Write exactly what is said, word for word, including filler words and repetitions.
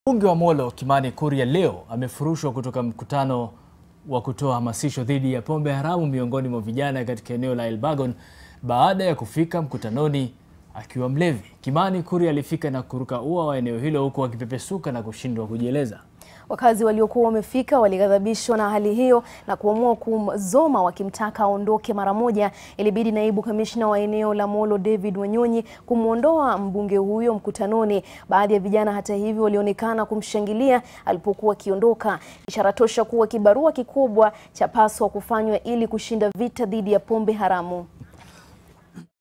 Mbunge wa Molo Kimani Kuria leo amefurushwa kutoka mkutano wa kutoa hamasisho dhidi ya pombe haramu miongoni mwa vijana katika eneo la Elbagon baada ya kufika mkutanoni akiwa mlevi. Kimani Kuria alifika na kuruka ua wa eneo hilo huku akipepesuka na kushindwa kujieleza. Wakazi waliokuwa wamefika walighadhabishwa na hali hiyo na kuamua kumzoma wakimtaka aondoke mara moja. Ilibidi naibu kamishna wa eneo la Molo David Wanyonyi kumuondoa mbunge huyo mkutanoni. Baadhi ya vijana hata hivyo walionekana kumshangilia alipokuwa akiondoka, ishara tosha kuwa kibarua kikubwa chapaswa kufanywa ili kushinda vita dhidi ya pombe haramu.